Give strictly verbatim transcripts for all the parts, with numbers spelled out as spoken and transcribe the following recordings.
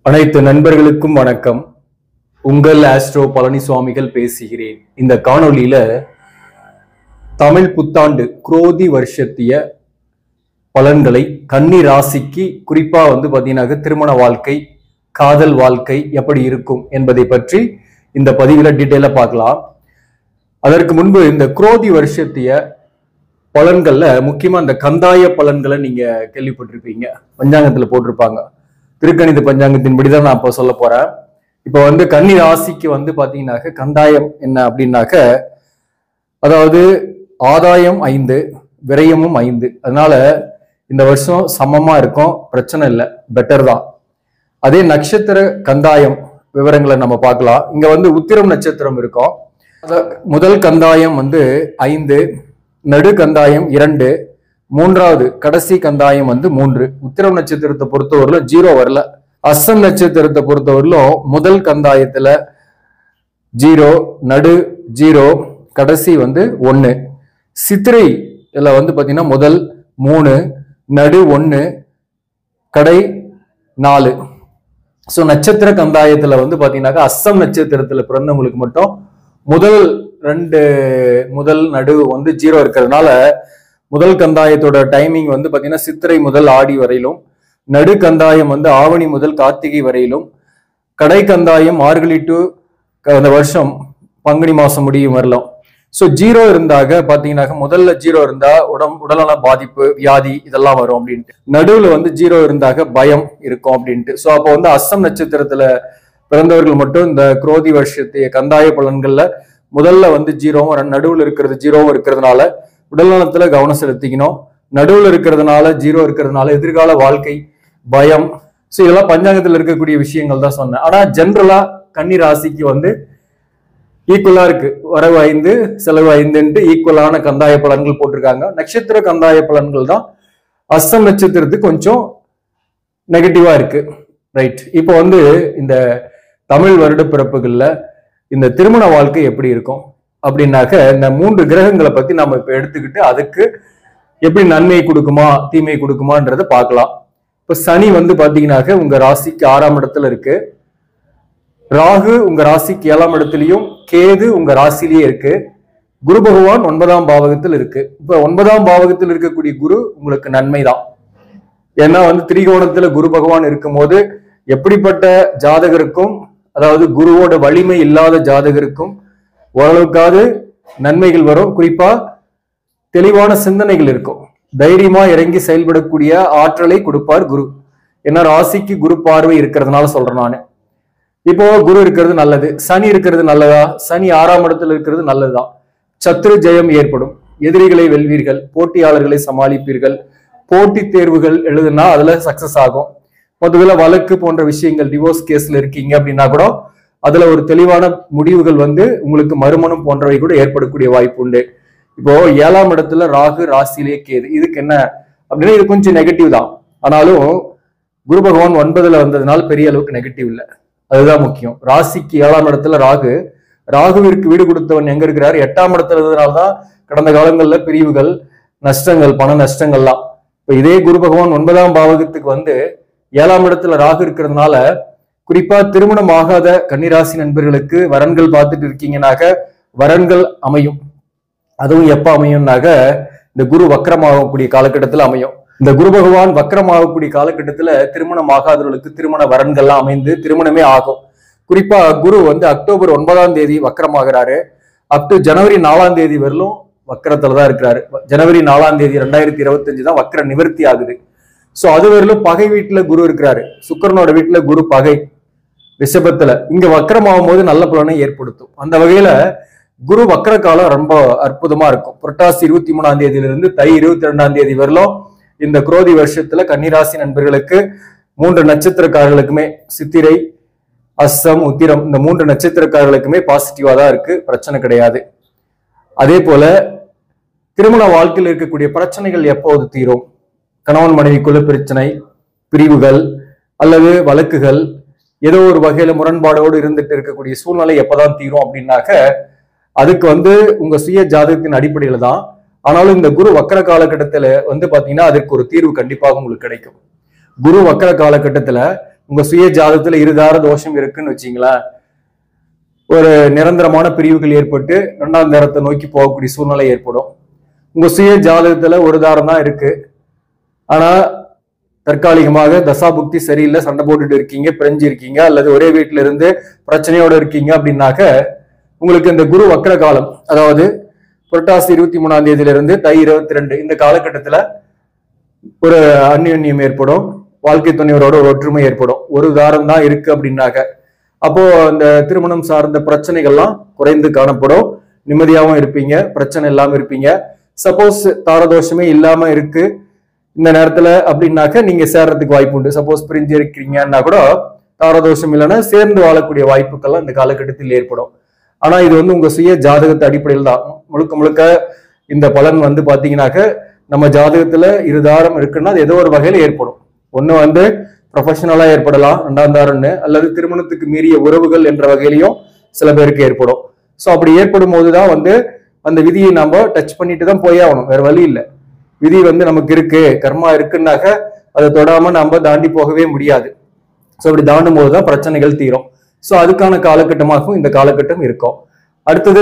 அனைத்து நண்பர்களுக்கும் வணக்கம். உங்கள் ஆஸ்ட்ரோ பழனிசுவாமிகள் பேசுகிறேன். இந்த காணொளியில தமிழ் புத்தாண்டு குரோதி வருஷத்திய பலன்களை கன்னி ராசிக்கு குறிப்பா வந்து பாத்தீங்கன்னா திருமண வாழ்க்கை, காதல் வாழ்க்கை எப்படி இருக்கும் என்பதை பற்றி இந்த பதிவுல டீட்டெயிலா பார்க்கலாம். அதற்கு முன்பு இந்த குரோதி வருஷத்திய பலன்கள்ல முக்கியமா இந்த கந்தாய பலன்களை நீங்க கேள்விப்பட்டிருப்பீங்க, பஞ்சாங்கத்துல போட்டிருப்பாங்க. திருக்கணித பஞ்சாங்கத்தின்படிதான் நான் இப்ப சொல்ல போறேன். இப்ப வந்து கன்னி ராசிக்கு வந்து பாத்தீங்கன்னாக்க கந்தாயம் என்ன அப்படின்னாக்க, அதாவது ஆதாயம் ஐந்து, விரயமும் ஐந்து. அதனால இந்த வருஷம் சமமா இருக்கும், பிரச்சனை இல்லை, பெட்டர் தான். அதே நட்சத்திர கந்தாயம் விவரங்களை நம்ம பார்க்கலாம். இங்க வந்து உத்திரம் நட்சத்திரம் இருக்கும். முதல் கந்தாயம் வந்து ஐந்து, நடு கந்தாயம் இரண்டு, மூன்றாவது கடைசி கந்தாயம் வந்து மூன்று. உத்திரம் நட்சத்திரத்தை பொறுத்தவரையிலும் ஜீரோ வரல. அஸ்தம் நட்சத்திரத்தை பொறுத்தவரையிலும் முதல் கந்தாயத்துல ஜீரோ, நடு ஜீரோ, கடைசி வந்து ஒன்னு. சித்திரை இதுல வந்து பாத்தீங்கன்னா முதல் மூணு, நடு ஒன்னு, கடை நாலு. ஸோ நட்சத்திர கந்தாயத்துல வந்து பாத்தீங்கன்னாக்கா அஸ்தம் நட்சத்திரத்துல பிறந்தவங்களுக்கு மட்டும் முதல் ரெண்டு, முதல் நடு வந்து ஜீரோ இருக்கிறதுனால முதல் கந்தாயத்தோட டைமிங் வந்து பாத்தீங்கன்னா சித்திரை முதல் ஆடி வரையிலும், நடு கந்தாயம் வந்து ஆவணி முதல் கார்த்திகை வரையிலும், கடை கந்தாயம் மார்கழி டு அந்த வருஷம் பங்குனி மாசம் முடியும் வரலாம். ஸோ ஜீரோ இருந்தாக பாத்தீங்கன்னாக்க முதல்ல ஜீரோ இருந்தா உடம் உடல்நல பாதிப்பு, வியாதி இதெல்லாம் வரும் அப்படின்ட்டு. நடுவுல வந்து ஜீரோ இருந்தாக பயம் இருக்கும் அப்படின்ட்டு. ஸோ அப்போ வந்து அஸ்தம் நட்சத்திரத்துல பிறந்தவர்கள் மட்டும் இந்த குரோதி வருஷத்தைய கந்தாய பலன்கள்ல முதல்ல வந்து ஜீரோவும் நடுவுல இருக்கிறது ஜீரோவும் இருக்கிறதுனால உடல்நலத்துல கவனம் செலுத்திக்கணும். நடுவுல இருக்கிறதுனால ஜீரோ இருக்கிறதுனால எதிர்கால வாழ்க்கை, பயம், ஸோ இதெல்லாம் பஞ்சாங்கத்துல இருக்கக்கூடிய விஷயங்கள் தான் சொன்னேன். ஆனா ஜென்ரலா கன்னி ராசிக்கு வந்து ஈக்குவலா இருக்கு. வரவு ஐந்து, செலவு ஐந்துன்ட்டு ஈக்குவலான கந்தாய பலன்கள் போட்டிருக்காங்க. நட்சத்திர கந்தாய பலன்கள் தான் அஸ்தம் நட்சத்திரத்துக்கு கொஞ்சம் நெகட்டிவா இருக்கு. ரைட். இப்போ வந்து இந்த தமிழ் வருட பிறப்புகள்ல இந்த திருமண வாழ்க்கை எப்படி இருக்கும் அப்படின்னாக்க, இந்த மூன்று கிரகங்களை பத்தி நம்ம இப்ப எடுத்துக்கிட்டு அதுக்கு எப்படி நன்மை கொடுக்குமா தீமை கொடுக்குமான்றத பார்க்கலாம். இப்ப சனி வந்து பாத்தீங்கன்னாக்க உங்க ராசிக்கு ஆறாம் இடத்துல இருக்கு, ராகு உங்க ராசிக்கு ஏழாம் இடத்துலயும், கேது உங்க ராசிலேயே இருக்கு, குரு பகவான் ஒன்பதாம் பாவகத்தில் இருக்கு. இப்ப ஒன்பதாம் பாவகத்தில் இருக்கக்கூடிய குரு உங்களுக்கு நன்மை தான். ஏன்னா வந்து திரிகோணத்துல குரு பகவான் இருக்கும் போது எப்படிப்பட்ட ஜாதகருக்கும், அதாவது குருவோட வலிமை இல்லாத ஜாதகருக்கும் ஓரளவுக்காவது நன்மைகள் வரும். குறிப்பா தெளிவான சிந்தனைகள் இருக்கும், தைரியமா இறங்கி செயல்படக்கூடிய ஆற்றலை கொடுப்பார் குரு. ஏன்னா ராசிக்கு குரு பார்வை இருக்கிறதுனால சொல்றேன் நானு. இப்போ குரு இருக்கிறது நல்லது, சனி இருக்கிறது நல்லதா? சனி ஆறாம் இடத்துல இருக்கிறது நல்லதுதான். சத்ரு ஜெயம் ஏற்படும், எதிரிகளை வெல்வீர்கள், போட்டியாளர்களை சமாளிப்பீர்கள், போட்டி தேர்வுகள் எழுதுனா அதுல சக்சஸ் ஆகும். முதல்ல வழக்கு போன்ற விஷயங்கள், டிவோர்ஸ் கேஸ்ல இருக்கீங்க அப்படின்னா கூட அதுல ஒரு தெளிவான முடிவுகள் வந்து உங்களுக்கு மறுமணம் போன்றவை கூட ஏற்படக்கூடிய வாய்ப்பு உண்டு. இப்போ ஏழாம் இடத்துல ராகு, ராசிலேயே கேது, இதுக்கு என்ன அப்படின்னா இது கொஞ்சம் நெகட்டிவ் தான். ஆனாலும் குரு பகவான் ஒன்பதுல வந்ததுனால பெரிய அளவுக்கு நெகட்டிவ் இல்லை, அதுதான் முக்கியம். ராசிக்கு ஏழாம் இடத்துல ராகு, ராகுவிற்கு வீடு கொடுத்தவன் எங்க இருக்கிறார்? எட்டாம் இடத்துல இருந்ததுனால்தான் கடந்த காலங்கள்ல பிரிவுகள், நஷ்டங்கள், பண நஷ்டங்கள்லாம். இப்ப இதே குரு பகவான் ஒன்பதாம் பாவகத்துக்கு வந்து ஏழாம் இடத்துல ராகு இருக்கிறதுனால குறிப்பா திருமணம் ஆகாத கன்னிராசி நண்பர்களுக்கு வரன்கள் பார்த்துட்டு இருக்கீங்கன்னாக்க வரன்கள் அமையும். அதுவும் எப்ப அமையும்னாக இந்த குரு வக்கரமாகக்கூடிய காலகட்டத்துல அமையும். இந்த குரு பகவான் வக்கரமாகக்கூடிய காலகட்டத்துல திருமணம் ஆகாதவர்களுக்கு திருமண வரன்கள்லாம் அமைந்து திருமணமே ஆகும். குறிப்பா குரு வந்து அக்டோபர் ஒன்பதாம் தேதி வக்கரமாகிறாரு, அப் டு ஜனவரி நாலாம் தேதி வரலும் வக்கரத்துலதான் இருக்கிறாரு. ஜனவரி நாலாம் தேதி ரெண்டாயிரத்தி இருபத்தி அஞ்சு தான் வக்கர நிவர்த்தி ஆகுது. சோ அது வரையிலும் பகை வீட்டுல குரு இருக்கிறாரு, சுக்கிரனோட வீட்டுல குரு பகை ரிஷபத்துல. இங்க வக்கரம் ஆகும் போது நல்ல பலனை ஏற்படுத்தும். அந்த வகையில குரு வக்கர காலம் ரொம்ப அற்புதமா இருக்கும். புரட்டாசி இருபத்தி மூணாம் தேதியிலிருந்து தை இருபத்தி ரெண்டாம் தேதி வரலும் இந்த குரோதி வருஷத்துல கன்னிராசி நண்பர்களுக்கு மூன்று நட்சத்திரக்காரர்களுக்குமே, சித்திரை, அஸ்தம், உத்திரம், இந்த மூன்று நட்சத்திரக்காரர்களுக்குமே பாசிட்டிவா தான் இருக்கு, பிரச்சனை கிடையாது. அதே போல திருமண வாழ்க்கையில் இருக்கக்கூடிய பிரச்சனைகள் எப்போது தீரும்? கணவன் மனைவிக்குள்ள பிரச்சனை, பிரிவுகள் அல்லது வழக்குகள், ஏதோ ஒரு வகையில முரண்பாடோடு இருந்துட்டு இருக்கக்கூடிய சூழ்நிலை எப்பதான் தீரும் அப்படின்னாக்க அதுக்கு வந்து உங்க சுய ஜாதகத்தின் அடிப்படையில தான். ஆனாலும் இந்த குரு வக்கர காலகட்டத்துல வந்து பாத்தீங்கன்னா அதற்கு ஒரு தீர்வு கண்டிப்பாக உங்களுக்கு கிடைக்கும். குரு வக்கர காலகட்டத்துல உங்க சுய ஜாதகத்துல இருதார தோஷம் இருக்குன்னு வச்சீங்களேன், ஒரு நிரந்தரமான பிரிவுகள் ஏற்பட்டு இரண்டாம் தாரத்தை நோக்கி போகக்கூடிய சூழ்நிலை ஏற்படும். உங்க சுய ஜாதகத்துல ஒரு தாரம் தான் இருக்கு, ஆனா தற்காலிகமாக தசாபுக்தி சரியில்லை, சண்டை போட்டுட்டு இருக்கீங்க, பிரிஞ்சு இருக்கீங்க, அல்லது ஒரே வீட்டுல இருந்து பிரச்சனையோட இருக்கீங்க அப்படின்னாக்க உங்களுக்கு இந்த குரு வக்ர காலம், அதாவது புரட்டாசி இருபத்தி மூணாம் தேதியில இருந்து தை இருபத்தி ரெண்டு இந்த காலகட்டத்துல ஒரு அந்யோன்யம் ஏற்படும், வாழ்க்கை துணைவரோட ஒரு ஒற்றுமை ஏற்படும். ஒரு தாரம் தான் இருக்கு அப்படின்னாக்க அப்போ அந்த திருமணம் சார்ந்த பிரச்சனைகள்லாம் குறைந்து காணப்படும், நிம்மதியாகவும் இருப்பீங்க, பிரச்சனை இல்லாம இருப்பீங்க. சப்போஸ் தாரதோஷமே இல்லாம இருக்கு இந்த நேரத்துல அப்படின்னாக்க நீங்க சேர்றதுக்கு வாய்ப்பு உண்டு. சப்போஸ் பிரிஞ்சு இருக்கிறீங்கன்னா கூட தாரதோஷம் இல்லைன்னா சேர்ந்து வாழக்கூடிய வாய்ப்புகள்லாம் இந்த காலகட்டத்தில் ஏற்படும். ஆனா இது வந்து உங்க சுய ஜாதகத்தை அடிப்படையில் தான் முழுக்க முழுக்க இந்த பலன் வந்து பாத்தீங்கன்னாக்க நம்ம ஜாதகத்துல இருதாரம் இருக்குன்னா அது ஏதோ ஒரு வகையில ஏற்படும். ஒண்ணு வந்து ப்ரொஃபஷனலா ஏற்படலாம், ரெண்டாம் தாரம்னு, அல்லது திருமணத்துக்கு மீறிய உறவுகள் என்ற வகையிலையும் சில பேருக்கு ஏற்படும். ஸோ அப்படி ஏற்படும் போதுதான் வந்து அந்த விதியை நம்ம டச் பண்ணிட்டு தான் போய் ஆகணும், வேற வழி இல்லை. விதி வந்து நமக்கு இருக்கு, கர்மா இருக்குன்னாக்க அதை தொடாம நம்ம தாண்டி போகவே முடியாது. ஸோ அப்படி தாண்டும் போதுதான் பிரச்சனைகள் தீரும். ஸோ அதுக்கான காலகட்டமாகவும் இந்த காலகட்டம் இருக்கும். அடுத்தது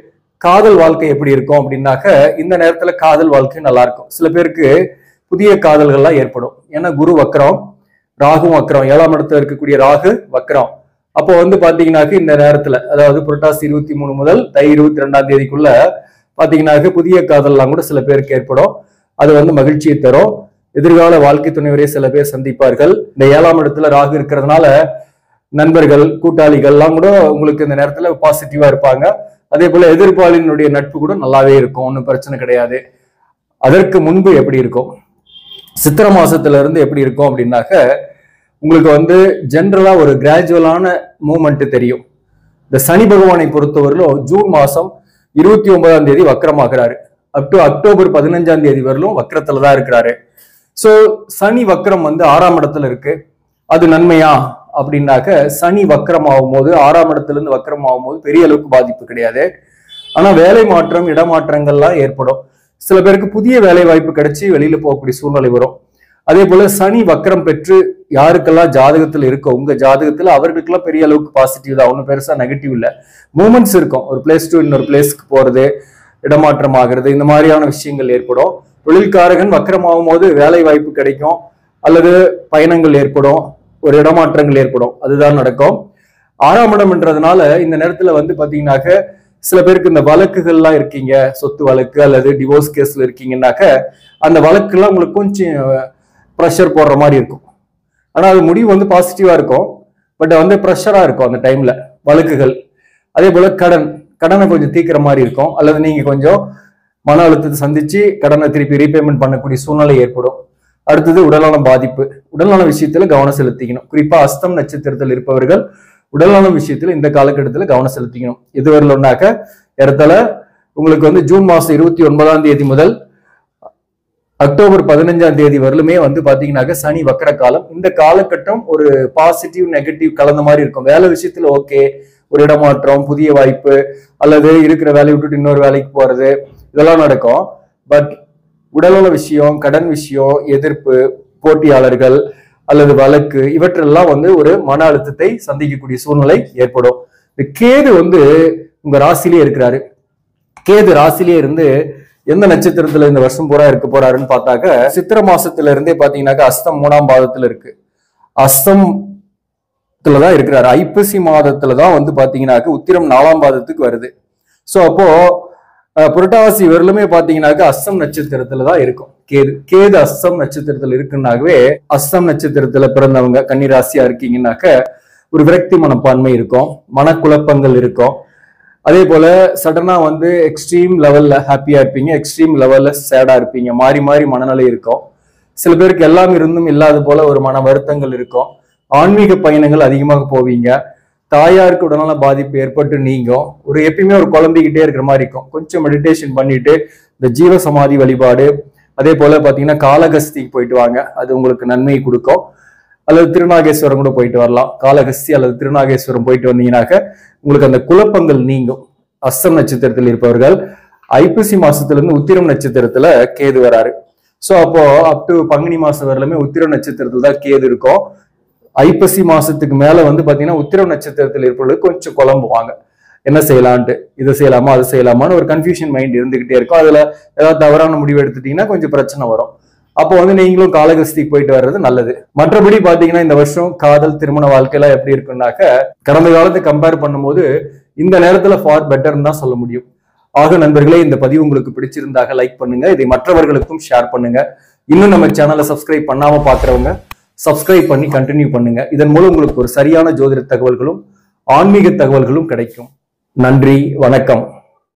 காதல் வாழ்க்கை எப்படி இருக்கும் அப்படின்னாக்க இந்த நேரத்துல காதல் வாழ்க்கை நல்லா இருக்கும். சில பேருக்கு புதிய காதல்கள்லாம் ஏற்படும். ஏன்னா குரு வக்ரம், ராகு வக்ரம், ஏழாம் இடத்துல இருக்கக்கூடிய ராகு வக்ரம். அப்போ வந்து பாத்தீங்கன்னாக்க இந்த நேரத்துல, அதாவது புரட்டாசி இருபத்தி மூணு முதல் தை இருபத்தி ரெண்டாம் தேதிக்குள்ள பாத்தீங்கன்னாக்க புதிய காதல்லாம் கூட சில பேருக்கு ஏற்படும். அது வந்து மகிழ்ச்சியை தரும். எதிர்கால வாழ்க்கை துணைவரே சில பேர் சந்திப்பார்கள். இந்த ஏழாம் இடத்துல ராகு இருக்கிறதுனால நண்பர்கள், கூட்டாளிகள் எல்லாம் கூட உங்களுக்கு இந்த நேரத்துல பாசிட்டிவா இருப்பாங்க. அதே போல எதிர்பாலினுடைய நட்பு கூட நல்லாவே இருக்கும், ஒன்றும் பிரச்சனை கிடையாது. அதற்கு முன்பு எப்படி இருக்கும், சித்திரை மாசத்துல இருந்து எப்படி இருக்கும் அப்படின்னாக்க உங்களுக்கு வந்து ஜென்ரலா ஒரு கிராஜுவலான மூவ்மெண்ட் தெரியும். இந்த சனி பகவானை பொறுத்தவரையிலும் ஜூன் மாசம் இருபத்தி ஒன்பதாம் தேதி வக்கரமாகிறாரு. அப் டு அக்டோபர் பதினஞ்சாம் தேதி வரலும் வக்கரத்துல தான் இருக்கிறாரு. சோ சனி வக்கரம் வந்து ஆறாம் இடத்துல இருக்கு. அது நன்மையா அப்படின்னாக்க சனி வக்கரம் ஆகும் போது, ஆறாம் இடத்துல இருந்து வக்கரம் ஆகும் போது பெரிய அளவுக்கு பாதிப்பு கிடையாது. ஆனா வேலை மாற்றம், இடமாற்றங்கள்லாம் ஏற்படும். சில பேருக்கு புதிய வேலை வாய்ப்பு கிடைச்சி வெளியில போகக்கூடிய சூழ்நிலை வரும். அதே போல சனி வக்கரம் பெற்று யாருக்கெல்லாம் ஜாதகத்துல இருக்கோ, உங்க ஜாதகத்துல அவர்களுக்கெல்லாம் பெரிய அளவுக்கு பாசிட்டிவ் தான், ஒன்றும் பெருசா நெகட்டிவ் இல்லை. மூமெண்ட்ஸ் இருக்கும். ஒரு பிளேஸ் டு இன்னொரு பிளேஸ்க்கு போறது, இடமாற்றம் ஆகிறது, இந்த மாதிரியான விஷயங்கள் ஏற்படும். தொழில்காரகன் வக்கரம் ஆகும் போது வேலை வாய்ப்பு கிடைக்கும், அல்லது பயணங்கள் ஏற்படும், ஒரு இடமாற்றங்கள் ஏற்படும், அதுதான் நடக்கும். ஆறாம் இடம்ன்றதுனால இந்த நேரத்துல வந்து பாத்தீங்கன்னாக்க சில பேருக்கு இந்த வழக்குகள்லாம் இருக்கீங்க, சொத்து வழக்கு அல்லது டிவோர்ஸ் கேஸ்ல இருக்கீங்கன்னாக்க அந்த வழக்குலாம் உங்களுக்கு கொஞ்சம் ப்ரெஷர் போடுற மாதிரி இருக்கும். ஆனா அது முடிவு வந்து பாசிட்டிவா இருக்கும், பட் வந்து ப்ரெஷரா இருக்கும் அந்த டைம்ல வழக்குகள். அதே போல கடன், கடனை கொஞ்சம் தீக்கிற மாதிரி இருக்கும், அல்லது நீங்க கொஞ்சம் மன அழுத்தத்தை சந்திச்சு கடனை திருப்பி ரீபேமெண்ட் பண்ணக்கூடிய சூழ்நிலை ஏற்படும். அடுத்தது உடல்நலம் பாதிப்பு. உடல்நல விஷயத்துல கவனம் செலுத்திக்கணும். குறிப்பா அஸ்தம் நட்சத்திரத்தில் இருப்பவர்கள் உடல்நலம் விஷயத்துல இந்த காலகட்டத்துல கவனம் செலுத்திக்கணும். இது வரலன்னாக்க இடத்துல உங்களுக்கு வந்து ஜூன் மாசம் இருபத்தி ஒன்பதாம் தேதி முதல் அக்டோபர் பதினஞ்சாம் தேதி வரலுமே வந்து பாத்தீங்கன்னாக்க சனி வக்கர காலம். இந்த காலகட்டம் ஒரு பாசிட்டிவ் நெகட்டிவ் கலந்த மாதிரி இருக்கும். வேலை விஷயத்துல ஓகே, ஒரு இடமாற்றம், புதிய வாய்ப்பு, அல்லது இருக்கிற வேலையை விட்டுட்டு இன்னொரு வேலைக்கு போறது, இதெல்லாம் நடக்கும். பட் உடல்நல விஷயம், கடன் விஷயம், எதிர்ப்பு, போட்டியாளர்கள் அல்லது வழக்கு, இவற்றெல்லாம் வந்து ஒரு மன அழுத்தத்தை சந்திக்கக்கூடிய சூழ்நிலை ஏற்படும். இந்த கேது வந்து உங்க ராசிலேயே இருக்கிறாரு. கேது ராசிலேயே இருந்து எந்த நட்சத்திரத்துல இந்த வருஷம் பூரா இருக்க போறாருன்னு பார்த்தாக்க சித்திரை மாசத்துல இருந்தே பாத்தீங்கன்னாக்க அஸ்தம் மூணாம் பாதத்துல இருக்கு. அஸ்தம்தான் இருக்கிறாரு. ஐப்பசி மாதத்துலதான் வந்து பாத்தீங்கன்னாக்க உத்திரம் நாலாம் பாதத்துக்கு வருது. சோ அப்போ புரட்டாசி வரலுமே பாத்தீங்கன்னாக்க அஸ்தம் நட்சத்திரத்துலதான் இருக்கும் கேது. கேது அஸ்தம் நட்சத்திரத்துல இருக்குன்னாகவே, அஸ்தம் நட்சத்திரத்துல பிறந்தவங்க கன்னிராசியா இருக்கீங்கன்னாக்க ஒரு விரக்தி மனப்பான்மை இருக்கும், மனக்குழப்பங்கள் இருக்கும். அதே போல சடனா வந்து எக்ஸ்ட்ரீம் லெவல்ல ஹாப்பியா இருப்பீங்க, எக்ஸ்ட்ரீம் லெவல்ல சேடா இருப்பீங்க, மாறி மாறி மனநிலை இருக்கும். சில பேருக்கு எல்லாம் இருந்தும் இல்லாத போல ஒரு மன வருத்தங்கள் இருக்கும். ஆன்மீக பயணங்கள் அதிகமாக போவீங்க. தாயாருக்கு உடனால பாதிப்பு ஏற்பட்டு நீங்கும். ஒரு எப்பயுமே ஒரு குழம்பிக்கிட்டே இருக்கிற மாதிரி இருக்கும். கொஞ்சம் மெடிடேஷன் பண்ணிட்டு இந்த ஜீவ சமாதி வழிபாடு, அதே போல பாத்தீங்கன்னா காளகஸ்திக்கு போயிட்டு வாங்க, அது உங்களுக்கு நன்மை கொடுக்கும். அல்லது திருநாகேஸ்வரம் கூட போயிட்டு வரலாம். காளகஸ்தி அல்லது திருநாகேஸ்வரம் போயிட்டு வந்தீங்கன்னாக்க உங்களுக்கு அந்த குழப்பங்கள் நீங்கும். அஸ்தம் நட்சத்திரத்தில் இருப்பவர்கள் ஐப்பசி மாசத்துல இருந்து உத்திரம் நட்சத்திரத்துல கேது வராரு. சோ அப்போ அப் டு பங்குனி மாசம் வரலுமே உத்திரம் நட்சத்திரத்துல தான் கேது இருக்கும். ஐப்பசி மாசத்துக்கு மேல வந்து பாத்தீங்கன்னா உத்திரம் நட்சத்திரத்தில் இருப்பவர்களுக்கு கொஞ்சம் குழம்புவாங்க. என்ன செய்யலான்ட்டு, இதை செய்யலாமா அது செய்யலாமான்னு ஒரு கன்ஃபியூஷன் மைண்ட் இருந்துகிட்டே இருக்கும். அதுல ஏதாவது தவறான முடிவு எடுத்துட்டீங்கன்னா கொஞ்சம் பிரச்சனை வரும். அப்போ வந்து நீங்களும் காலகஸ்திக்கு போயிட்டு வர்றது நல்லது. மற்றபடி பாத்தீங்கன்னா இந்த வருஷம் காதல் திருமண வாழ்க்கையெல்லாம் எப்படி இருக்குன்னாக்க கடந்த காலத்தை கம்பேர் பண்ணும்போது இந்த நேரத்துல ஃபார் பெட்டர்ன்னு தான் சொல்ல முடியும். ஆக நண்பர்களே, இந்த பதிவு உங்களுக்கு பிடிச்சிருந்தாக லைக் பண்ணுங்க, இதை மற்றவர்களுக்கும் ஷேர் பண்ணுங்க. இன்னும் நம்ம சேனலை சப்ஸ்கிரைப் பண்ணாம பாக்குறவங்க சப்ஸ்கிரைப் பண்ணி கண்டினியூ பண்ணுங்க. இதன் மூலம் உங்களுக்கு ஒரு சரியான ஜோதிட தகவல்களும் ஆன்மீக தகவல்களும் கிடைக்கும். நன்றி, வணக்கம்.